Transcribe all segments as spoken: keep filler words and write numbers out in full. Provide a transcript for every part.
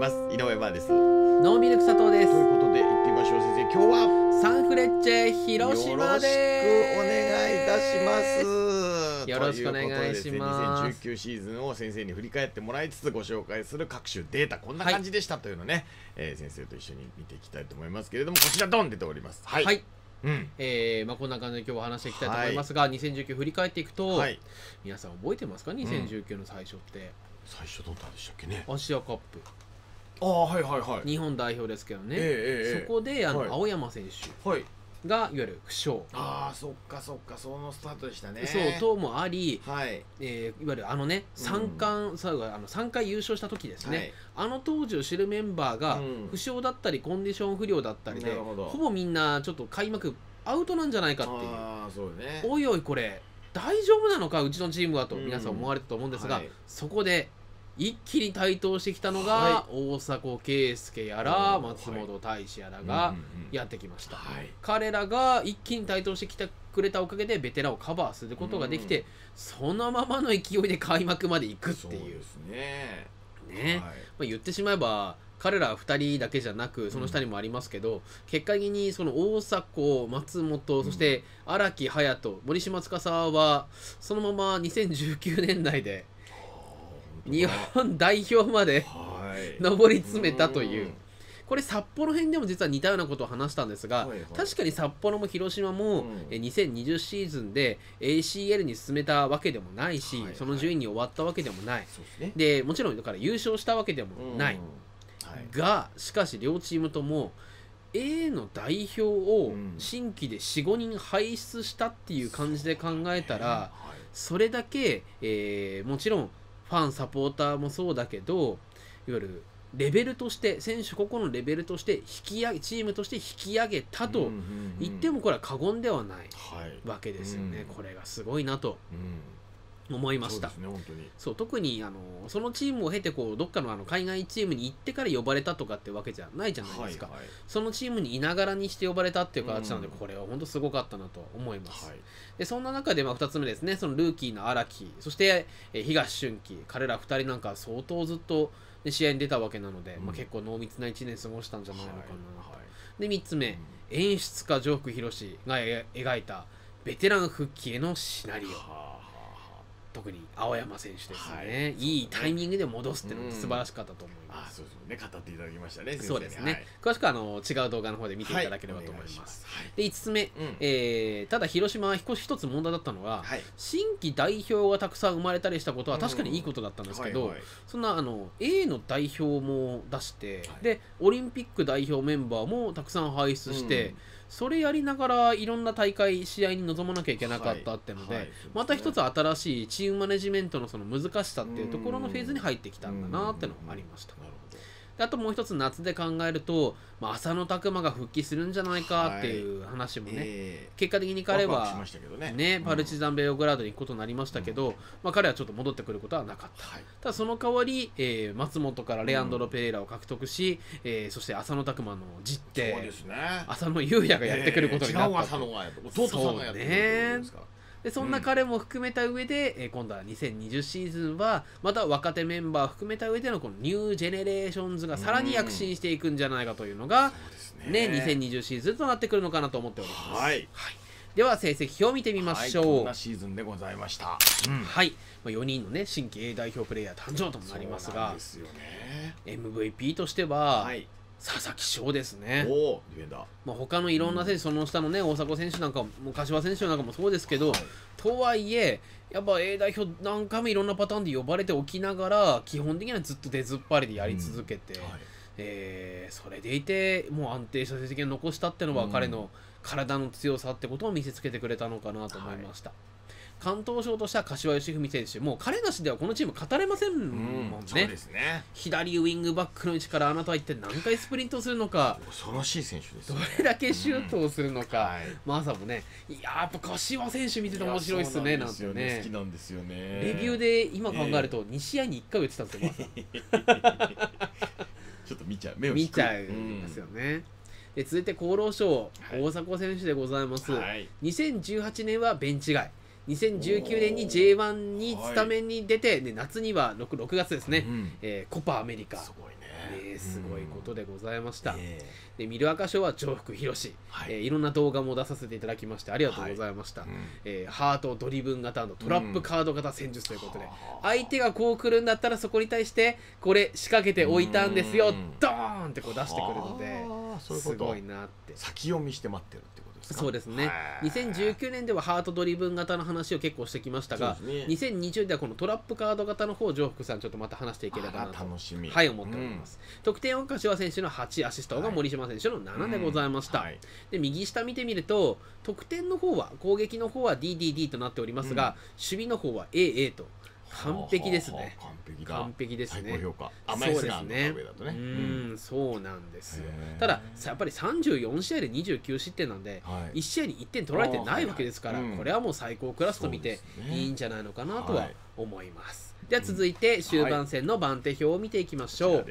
ます。井上真です。 ノーミルク佐藤です。 ということで行ってみましょう。先生、今日はサンフレッチェ広島です。 よろしくお願いいたします。 よろしくお願いします。 にせんじゅうきゅうシーズンを先生に振り返ってもらいつつご紹介する各種データ、こんな感じでしたというのをね、はい、えー、先生と一緒に見ていきたいと思いますけれども、こちらドン出ております。はい、はい、 うん、えーまあ、こんな感じで今日は話していきたいと思いますが、はい、にせんじゅうきゅう振り返っていくと、はい、皆さん覚えてますか？にせんじゅうきゅうの最初って、うん、 最初どんなんでしたっけね。 アジアカップ、 ああ、はいはいはい、日本代表ですけどね、 えーえー、 そこであの、はい、青山選手、はい、がいわゆる負傷、 ああそっかそっか、そのスタートでしたね。 そうともあり、 はい、 えー、いわゆるあのね三冠、最後あのさんかい優勝した時ですね、はい、あの当時を知るメンバーが負傷だったりコンディション不良だったりで、うん、ほぼみんなちょっと開幕アウトなんじゃないかっていう、 あそうね、 おいおいこれ大丈夫なのかうちのチームはと皆さん思われたと思うんですが、うん、はい、そこで一気に台頭してきたのが、はい、大迫敬介やら松本大志やらがやってきました、はい、彼らが一気に台頭してきてくれたおかげでベテランをカバーすることができて、うん、そのままの勢いで開幕まで行くっていう。そうですね、ね、はい、まあ、言ってしまえば彼らふたりだけじゃなくその下にもありますけど、うん、結果的にその大迫、松本、うん、そして荒木隼人、森島司はそのままにせんじゅうきゅうねんだいで日本代表まで上り詰めたという、これ札幌編でも実は似たようなことを話したんですが、はい、はい、確かに札幌も広島も、うん、にせんにじゅうシーズンで エーシーエル に進めたわけでもないし、はい、はい、その順位に終わったわけでもない、ね、でもちろんだから優勝したわけでもない、うん、はい、がしかし両チームとも A の代表を新規で よん、ごにん輩出したっていう感じで考えたら、はい、それだけ、えー、もちろんファンサポーターもそうだけどいわゆるレベルとして選手個々のレベルとして引き上げチームとして引き上げたと言ってもこれは過言ではないわけですよね、はい、うん、これがすごいなと思いました。そうですね、本当に。そう、特にあのそのチームを経てこうどっかのあの海外チームに行ってから呼ばれたとかってわけじゃないじゃないですか、はい、はい、そのチームにいながらにして呼ばれたっていう形なので、うん、これは本当すごかったなと思います、はい、でそんな中でまあふたつめですね、そのルーキーの荒木、そして、えー、東俊樹、彼らふたりなんか相当ずっと試合に出たわけなので、うん、まあ、結構濃密ないちねん過ごしたんじゃないのかな、はいはい、でみっつめ、うん、演出家城福宏が描いたベテラン復帰へのシナリオ、特に青山選手ですね、はい、いいタイミングで戻すっていうのも素晴らしかったと思います。 あ、そうですね、語っていただきましたね。 そうですね、はい、詳しくはあの違う動画の方で見ていただければと思います。はい、でいつつめ、うん、えー、ただ広島は一つ問題だったのは、はい、新規代表がたくさん生まれたりしたことは確かにいいことだったんですけど、うん、はいはい、そんなあの A の代表も出して、はい、でオリンピック代表メンバーもたくさん輩出して、うん、それやりながらいろんな大会試合に臨まなきゃいけなかったっていうので、はいはい、また一つ新しいチームマネジメントのその難しさっていうところのフェーズに入ってきたんだなってのがありました。あともう一つ夏で考えると、まあ、浅野拓磨が復帰するんじゃないかっていう話もね、はい、えー、結果的に彼はね、ね、パルチザンベオグラードに行くことになりましたけど、うん、まあ、彼はちょっと戻ってくることはなかった、はい、ただその代わり、えー、松本からレアンドロ・ペレイラを獲得し、うん、えー、そして浅野拓磨の実弟、そうですね、浅野雄也がやってくることになった、えー、違う浅野が弟さんがやってくるということですか。でそんな彼も含めた上で、うん、えー、今度はにせんにじゅうシーズンはまた若手メンバーを含めた上でのこのニュージェネレーションズがさらに躍進していくんじゃないかというのが、うん、ね、にせんにじゅうシーズンとなってくるのかなと思っております。はい、はい、では成績表を見てみましょう。はい、こんなシーズンでございました。 うん、はい、まあ、よにんのね新規 A 代表プレーヤー誕生となりますが、 ですよね、 エムブイピー としては、はい、佐々木翔ですね。おー、ディフェンダー。まあ他のいろんな選手、うん、その下のね大迫選手なんかも柏選手なんかもそうですけど、はい、とはいえやっぱ A 代表何回もいろんなパターンで呼ばれておきながら基本的にはずっと出ずっぱりでやり続けて、うん、はい、えー、それでいてもう安定した成績を残したっていうのは、うん、彼の体の強さってことを見せつけてくれたのかなと思いました。はい、関東賞としては柏義文選手、もう彼なしではこのチーム語れませんもんね。うん、そうですね。左ウィングバックの位置からあなたは一体何回スプリントするのか、 恐ろしい選手です、ね、 どれだけシュートをするのか、うん、はい、まあ朝もね、いややっぱ柏選手見てて面白いっすねなんてね、 好きなんですよね。 レビューで今考えるとに試合にいっかい打ってたんですよ、 ちょっと見ちゃう、目を見ちゃうんですよね。うん、で続いて厚労省、はい、大迫選手でございます。はい、にせんじゅうはちねんはベンチ外、にせんじゅうきゅうねんに ジェイワン にスタメンに出て、ね、夏には 6, 6月ですね、うん、えー、コパアメリカえー、すごいことでございました。 えー、でミルアカ賞は上福博士、はい、えー、いろんな動画も出させていただきましてありがとうございました。はい、うん、えー、ハートドリブン型のトラップカード型戦術ということで、うん、相手がこう来るんだったらそこに対してこれ仕掛けておいたんですよ、ドーンってこう出してくるので、 そういうこと、 すごいなって。 先読みして待ってるってことですか。 そうですね。にせんじゅうきゅうねんではハートドリブン型の話を結構してきましたが、ね、にせんにじゅうではこのトラップカード型の方を上福さんちょっとまた話していければなと、 楽しみ、 はい、思っております。うん、得点は柏選手のはち、アシストが森島選手のななでございました。はい、うん、はい、で右下見てみると得点の方は攻撃の方は ディーディーディー となっておりますが、うん、守備の方は エーエー と完璧ですね。 完璧だ。 完璧ですね。 最高評価。 そうですね。うん、そうなんですよ。ただやっぱりさんじゅうよんしあいでにじゅうきゅうしってんなんで、はい、いち試合にいってん取られてないわけですから、はいはい、これはもう最高クラスと見ていいんじゃないのかなとは思います。はい、では続いて終盤戦の番手表を見ていきましょう。はい。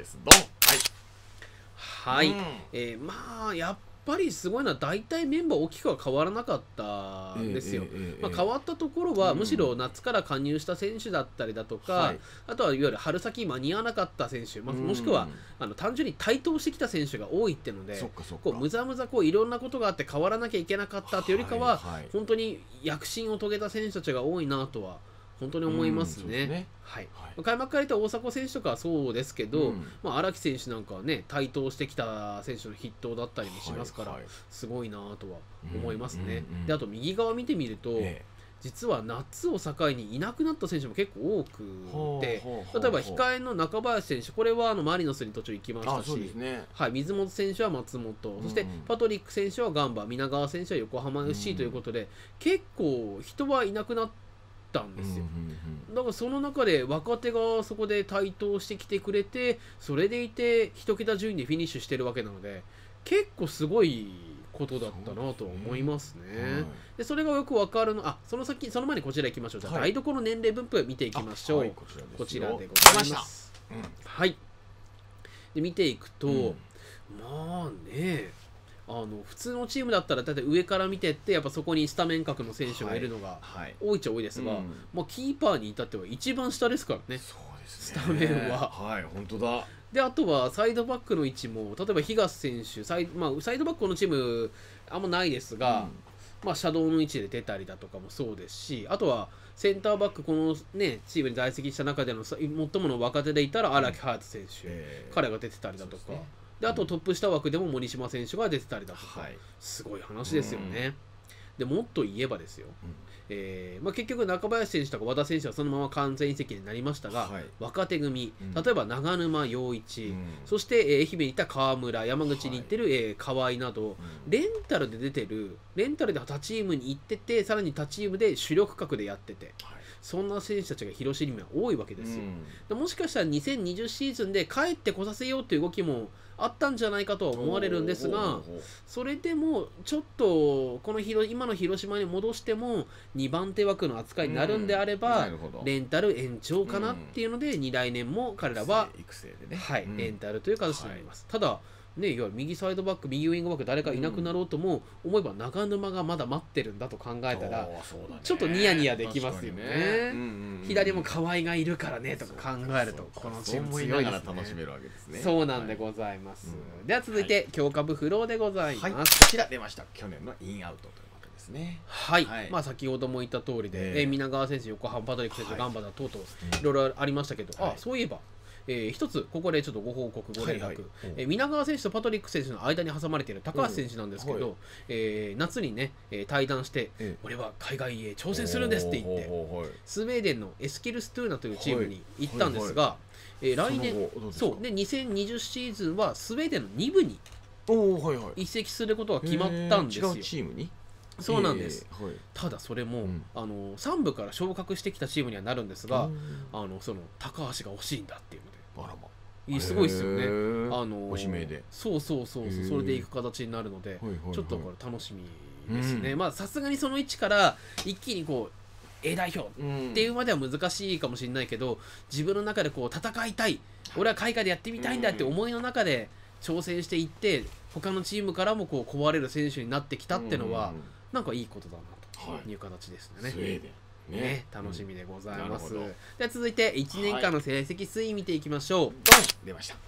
はい。うん、えー、まあやっぱやっぱりすごいのは大体メンバー大きくは変わらなかったんですよ。まあ変わったところはむしろ夏から加入した選手だったりだとか、はい、あとはいわゆる春先間に合わなかった選手、まあ、もしくはあの単純に台頭してきた選手が多いってので、こうむざむざこういろんなことがあって変わらなきゃいけなかったというよりかは、はいはい、本当に躍進を遂げた選手たちが多いなとは本当に思いますね。ね、はい、はい、開幕から言った大迫選手とかはそうですけど、うん、まあ荒木選手なんかはね台頭してきた選手の筆頭だったりもしますから、はいはい、すごいなとは思いますね。うんうんうん、であと右側見てみると、ええ、実は夏を境にいなくなった選手も結構多くて、例えば控えの中林選手、これはあのマリノスに途中行きましたし、ね、はい、水本選手は松本、そしてパトリック選手はガンバ、皆川選手は横浜 エフシー ということで、うん、結構人はいなくなってたんですよ。だからその中で若手がそこで台頭してきてくれて、それでいて一桁順位でフィニッシュしてるわけなので、結構すごいことだったなと思いますね。そ で、ねはい、でそれがよくわかるの、あ、その先その前にこちら行きましょう。じゃあ、はい、台所の年齢分布見ていきましょう。はい、こ, こちらでございます。うん、はい。で見ていくと、うん、まあね。あの普通のチームだったらだって上から見てってやっぱそこにスタメン格の選手がいるのが多いっちゃ多いですが、はいはい、うん、まあ、キーパーに至っては一番下ですからね。 そうですね、スタメンは。 はい、本当だ。 であとはサイドバックの位置も例えば東選手サイ、まあ、サイドバックのチームあんまないですが、うん、まあ、シャドウの位置で出たりだとかもそうですし、あとはセンターバックこのねチームに在籍した中での最もの若手でいたら荒木隼人選手、うん、えー、彼が出てたりだとか。であとトップ下枠でも森島選手が出てたりだとか、はい、すごい話ですよね。うん、でもっと言えばですよ、うん、えーまあ、結局中林選手とか和田選手はそのまま完全移籍になりましたが、はい、若手組、うん、例えば長沼陽一、うん、そして、えー、愛媛にいた川村、山口に行ってる、はい、えー、河合など、うん、レンタルで出てるレンタルで他チームに行ってて、さらに他チームで主力格でやってて、はい、そんな選手たちが広島には多いわけですよ。うん、もしかしたらにせんにじゅうシーズンで帰ってこさせようという動きもあったんじゃないかとは思われるんですが、それでもちょっとこの今の広島に戻してもにばん手枠の扱いになるんであれば、うん、レンタル延長かなっていうので、うん、に来年も彼らは育成でね、 はい、うん、レンタルという形になります。はい、ただね、いわゆる右サイドバック、右ウィングバック誰かいなくなろうとも思えば長沼がまだ待ってるんだと考えたら、ちょっとニヤニヤできますよね。ね、うんうんうん、左も河合がいるからねとか考えるとこのチーム強いですね。 楽しめるわけですね。 そうなんでございます。はい、では続いて、はい、強化部フローでございます。はい、こちら出ました。去年のインアウトということですね。 はい、はい、まあ先ほども言った通りで、えー、皆川選手、横浜パトリック選手、はい、ガンバだ等々いろいろありましたけど、はい、あ、そういえば。えー、一つここでちょっとご報告ご連絡、はいはい、えー、皆川選手とパトリック選手の間に挟まれている高橋選手なんですけど、うん、はい、えー、夏にね、えー、対談して、えー、俺は海外へ挑戦するんですって言って、スウェーデンのエスキルストゥーナというチームに行ったんですが、はいはいはい、えー、来年そうでにせんにじゅうシーズンはスウェーデンのに部に移籍することが決まったんですよ。 違うチームにそうなんです、えーはい、ただそれも、うん、あのさん部から昇格してきたチームにはなるんですが、あのその高橋が欲しいんだっていうので、あらま、すごいですよね。あのご指名で、 そうそうそうそう、それでいく形になるので、ちょっとこれ楽しみですね。うん、まあさすがにその位置から一気にこう A 代表っていうまでは難しいかもしれないけど、自分の中でこう戦いたい、俺は海外でやってみたいんだって思いの中で挑戦していって、他のチームからもこう壊れる選手になってきたっていうのは、なんかいいことだなという形ですね。 スウェーデンね、ね、楽しみでございます。うん、では続いていちねんかんの成績推移見ていきましょう。 はい、出ました。 は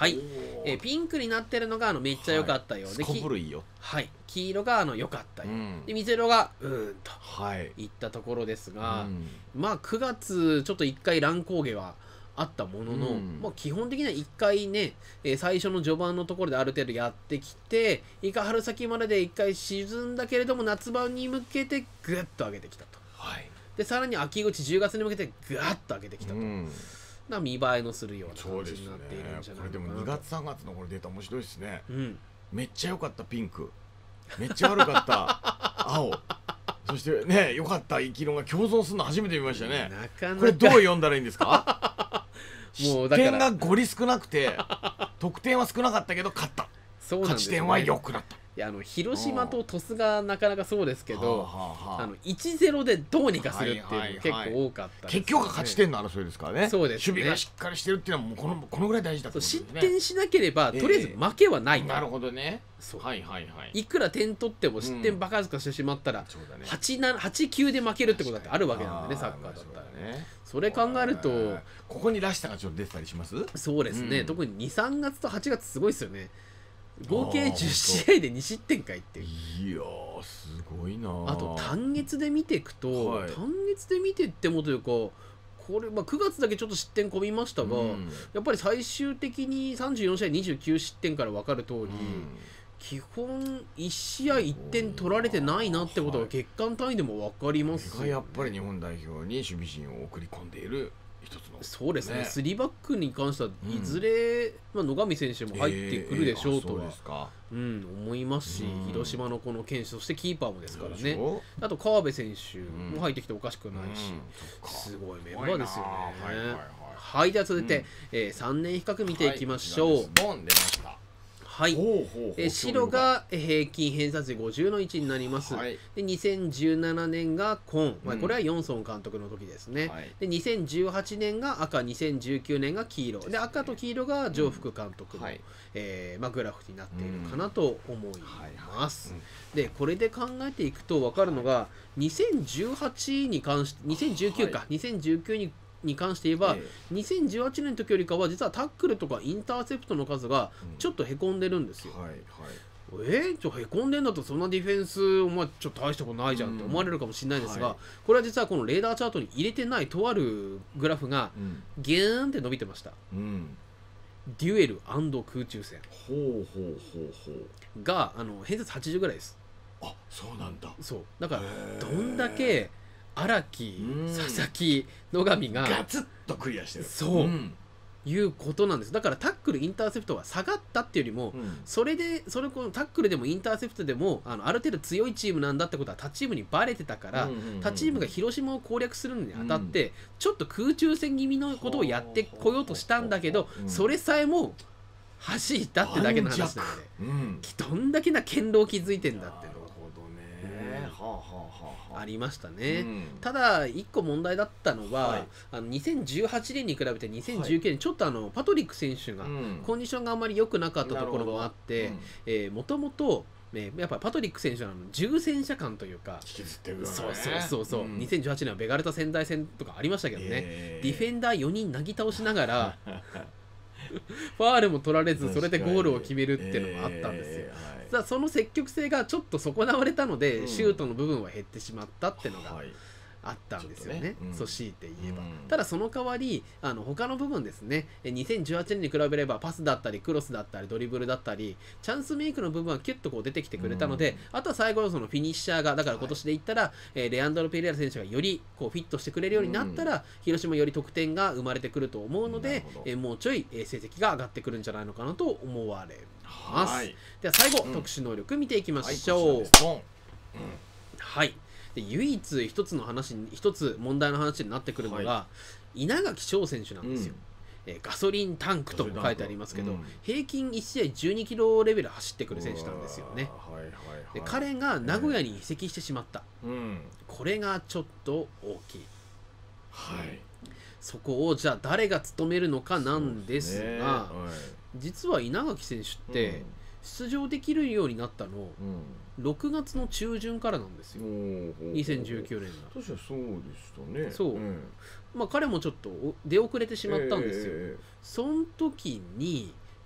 はい、えー、ピンクになってるのがあのめっちゃ良かったようで、 はい、すこぶるいいよ。 はい、黄色があの良かったよ、うん、で水色がうーんといったところですが、うん、まあくがつちょっといっかい乱高下はあったものの、うん、まあ基本的にはいっかいね、えー、最初の序盤のところである程度やってきて、いか春先まででいっかい沈んだけれども夏場に向けてぐっと上げてきたと、はい、でさらに秋口じゅうがつに向けてぐわっと上げてきたと、うん、な見栄えのするような感じになっているんじゃないかなと。これでもにがつさんがつのこれデータ面白いですね、うん、めっちゃ良かったピンク、めっちゃ悪かった青、そしてね良かった黄色が共存するの初めて見ましたね。なかなかこれどう読んだらいいんですかもうだから失点がごり少なくて得点は少なかったけど勝った、そうなんですね、勝ち点は良くなった。 いやあの広島と鳥栖がなかなかそうですけど、あの いちたいゼロ でどうにかするっていうのが結構多かったですね。 結局は勝ち点の争いですからね。 そうですね、 守備がしっかりしてるっていうのはもうこのこのぐらい大事だと思うんですね。 失点しなければとりあえず負けはない、えー、 なるほどね。はいはいはい。 いくら点取っても失点バカずかしてしまったら、うん、はちきゅうで負けるってことだってあるわけなんでね、サッカーだったらね。それ考えるとここにらしさがちょっと出てたりします？ そうですね、うん、特ににさんがつとはちがつすごいですよね。合計じゅっしあいでにしってんかいっていう。 いやーすごいな。 あと単月で見ていくと、はい、単月で見ていってもというかこれ、まあ、くがつだけちょっと失点込みましたが、うん、やっぱり最終的にさんじゅうよんしあいにじゅうきゅうしってんから分かる通り、うん、基本いちしあいいってん取られてないなってことが月間単位でも分かりますよね。 やっぱり日本代表に守備陣を送り込んでいる一つの、 そうですね、ね、スリーバックに関してはいずれ、うん、まあ、野上選手も入ってくるでしょうとは、えーえー、うん、思いますし、うん、広島のこの堅守、そしてキーパーもですからね、あと川辺選手も入ってきておかしくないし、うん、すごいメンバーですよね。はいはいはい、はい、では続いて、うん、えー、さんねん比較見ていきましょう。はい、 ドン出ました。 はい、え白が平均偏差値ごじゅうのいちになります、はい、でにせんじゅうななねんが紺、うんまあ、これはヨンソン監督の時ですね、はい、でにせんじゅうはちねんが赤、にせんじゅうきゅうねんが黄色で、赤と黄色が上福監督の、うんはいえーまあ、グラフになっているかなと思います、うんはいはい、でこれで考えていくと分かるのが、はい、にせんじゅうはちに関してにせんじゅうきゅうか、はい、にせんじゅうきゅうにに関して言えば、えー、にせんじゅうはちねんの時よりかは実はタックルとかインターセプトの数がちょっとへこんでるんですよ、うんはいはい、えー、ちょへこんでんだとそんなディフェンスお前ちょっと大したことないじゃんって思われるかもしれないですが、うんはい、これは実はこのレーダーチャートに入れてないとあるグラフがギューンって伸びてました、うん、デュエル&空中戦ほうほうほうほうがあの偏差値はちじゅうぐらいです。 あ、そうなんだ。 そうだからどんだけ荒木、佐々木、野上がガツッとクリアしてる、 そう、うん、いうことなんです。だからタックルインターセプトが下がったっていうよりも、うん、それでそれこのタックルでもインターセプトでもあのある程度強いチームなんだってことは他チームにバレてたから、うんうんうんうん、他チームが広島を攻略するのにあたって、うん、ちょっと空中戦気味のことをやってこようとしたんだけど、うん、それさえも弾いたってだけの話なので、うん、どんだけな堅牢を築いてんだっていうのありましたね、うん、ただいっこ問題だったのは、はい、あのにせんじゅうはちねんに比べてにせんじゅうきゅうねん、はい、ちょっとあのパトリック選手がコンディションがあんまり良くなかったところもあってもともとやっぱりパトリック選手はあの重戦車感というか引きずってるよね。 そうそうそうそう、うん、にせんじゅうはちねんはベガルタ仙台戦とかありましたけどね、えー、ディフェンダーよにんなぎ倒しながらファールも取られずそれでゴールを決めるっていうのがあったんですよ、えーはい、ただその積極性がちょっと損なわれたので、うん、シュートの部分は減ってしまったっていうのがあったんですよね、ねうん、そう強いて言えば、うん、ただその代わりあの他の部分ですねにせんじゅうはちねんに比べればパスだったりクロスだったりドリブルだったりチャンスメイクの部分はキュッとこう出てきてくれたので、うん、あとは最後のそのフィニッシャーがだから今年で言ったら、はいえー、レアンドロ・ペレラ選手がよりこうフィットしてくれるようになったら、うん、広島より得点が生まれてくると思うので、えー、もうちょい成績が上がってくるんじゃないのかなと思われます、はい、では最後、うん、特殊能力見ていきましょう。はい、はいで唯一一つの話に一つ問題の話になってくるのが、はい、稲垣翔選手なんですよ、うんえー、ガソリンタンクとも書いてありますけど、うん、平均いち試合じゅうにキロレベル走ってくる選手なんですよね、はいはいはい、で彼が名古屋に移籍してしまった、えーうん、これがちょっと大きい、はい、そこをじゃあ誰が務めるのかなんですが、ねはい、実は稲垣選手って、うん出場できるようになったの、うん、ろくがつの中旬からなんですよ、にせんじゅうきゅうねんが確かにそうでしたね。 そう、うん、まあ彼もちょっと出遅れてしまったんですよ、えー、その時に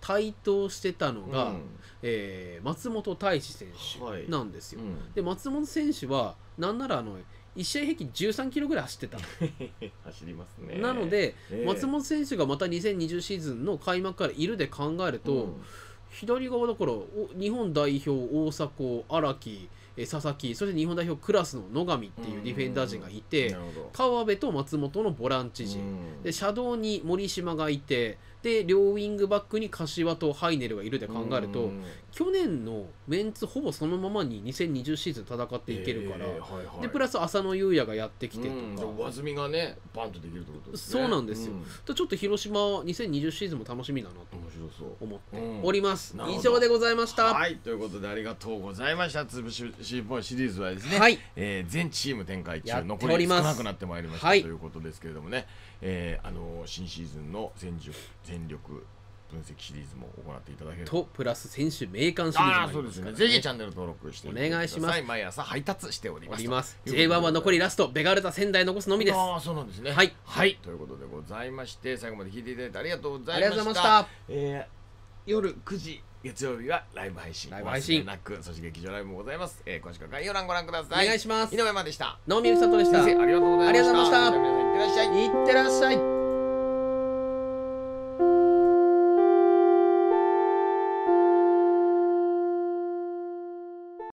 台頭してたのが、 うんえー松本泰志選はい手なんですよ。 うんで松本選手はなんならあのいち試合平均じゅうさんキロぐらい走ってたの、 走りますね。 なので、 ええ松本選手がまたにせんにじゅうシーズンの開幕からいるで考えると、 うん左側だからお日本代表大迫荒木え佐々木、そして日本代表クラスの野上っていうディフェンダー陣がいて、 なるほど川辺と松本のボランチ陣、 うんでシャドウに森島がいて、で両ウィングバックに柏とハイネルがいるで考えると、 うん去年のメンツほぼそのままににせんにじゅうシーズン戦っていけるから、 ええはいはいでプラス浅野雄也がやってきてとか、 うんじゃあ上積みがねバンとできるってことですね。 そうなんですようんとちょっと広島にせんにじゅうシーズンも楽しみだなと面白そう。 思ってうんおります、 なるほど以上でございました。 はい、ということでありがとうございました。つぶしシリーズはですね、 はいえー全チーム展開中、 やって残り少おりますなくなってまいりました、 はいということですけれどもね、えーあのー新シーズンの戦術戦力分析シリーズも行っていただけると。 とプラス選手名鑑シリーズもああ、 ありそうですすね。 まからぜひチャンネル登録してみてくださお願いします毎朝配達しております。 おりますということでジェイワン は残りラストベガルタ仙台残すのみです。 ああ、そうなんですね。 はいはい、ということでございまして、最後まで聞いていただいてありがとうござありいました。 がとうございました。 えー夜くじ月曜日はライブ配信ライブ配信お忘れなく、そして劇場ライブもございます、えー、詳しくは概要欄ご覧ください。 お願いします井上真でした。 直美ゆきさとでした。 先生ありがとうございました。 ありがとうございましたじゃあ皆さんいってらっしゃい。 いってらっしゃい。